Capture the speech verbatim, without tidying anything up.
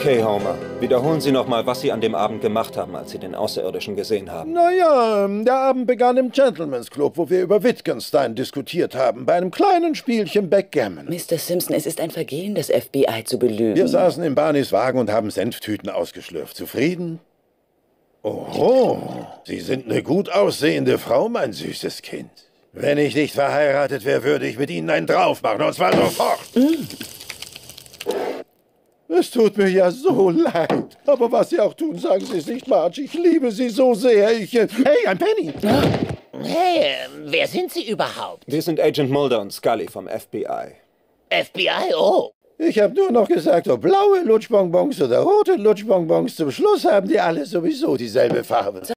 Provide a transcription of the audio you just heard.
Okay, Homer. Wiederholen Sie noch mal, was Sie an dem Abend gemacht haben, als Sie den Außerirdischen gesehen haben. Naja, der Abend begann im Gentleman's Club, wo wir über Wittgenstein diskutiert haben, bei einem kleinen Spielchen Backgammon. Mister Simpson, es ist ein Vergehen, das F B I zu belügen. Wir saßen in Barneys Wagen und haben Senftüten ausgeschlürft. Zufrieden? Oho, Sie sind eine gut aussehende Frau, mein süßes Kind. Wenn ich nicht verheiratet wäre, würde ich mit Ihnen einen drauf machen, und zwar sofort. Mm. Es tut mir ja so leid. Aber was Sie auch tun, sagen Sie es nicht, Marge. Ich liebe Sie so sehr. Ich... Äh, hey, ein Penny! Hey, wer sind Sie überhaupt? Wir sind Agent Mulder und Scully vom F B I. F B I? Oh. Ich habe nur noch gesagt, ob blaue Lutschbonbons oder rote Lutschbonbons. Zum Schluss haben die alle sowieso dieselbe Farbe.